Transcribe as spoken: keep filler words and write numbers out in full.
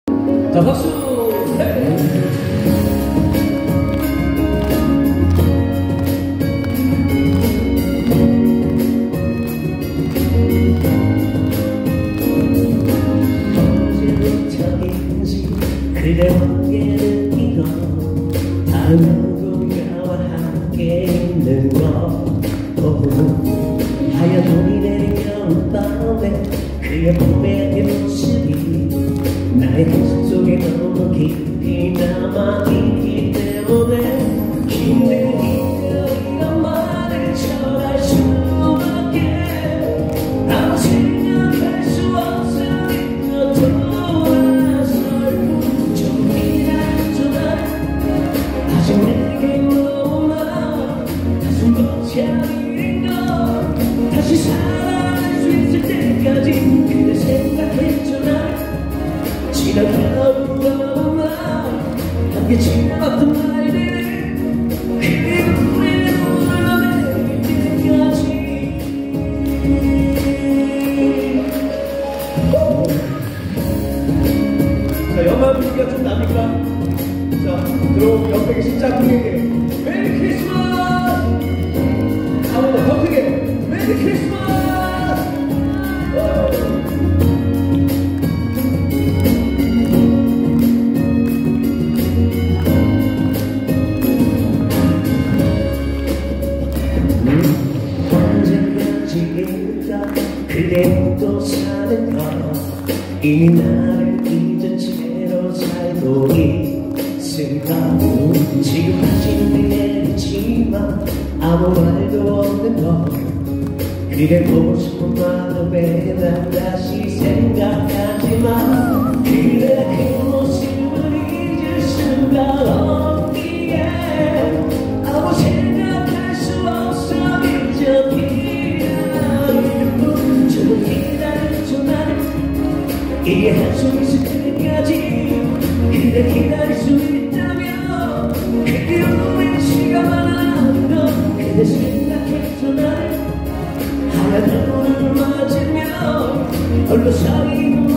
자, 박수! 네. 언제부터인지 그대 함께 느끼고 다른 누군가와 함께 있는 것 하얀 눈이 내린 겨울밤에 그의 봄의 모습이 나의 가슴 속에 너무 깊이 남아있기 때문에 힘들기도 이런 말을 전할 수밖에 아무 생각할 수 없으니까 돌아설 좀 기다려줘라 아직 내게 너무 많아 가슴 벅차는 것 다시 살아날 수 있을 때까지 그대 생각해줘라 지난 하루하루만 함께 지나왔던 날들을 그리고 우리의 눈을 내릴 때까지 자, 연말 분위기가 좀 납니까? 자, 들어오면 옆에 계신 짝꿍에게 메리 크리스마스! 한 번 더 더 크게 메리 크리스마스! 언제까지일까 그대 또 사는 것 이미 나를 잊은 채로 살고 있을까 지금 다시 내리지만 아무 말도 없는 것 그대 보고 싶은 마음에 난 다시 생각하지만 그대 그 모습을 잊을 수가 없기에 아무 생각할 수 없어 그저 기다리고 좀 기다려줘 나를 이해할 수 있을 때까지 그대 기다릴 수 있다면 그게 우리 시간 많은 것 그대 생각해줘 나를 하얀 하늘을 맞으며 홀로 사귀고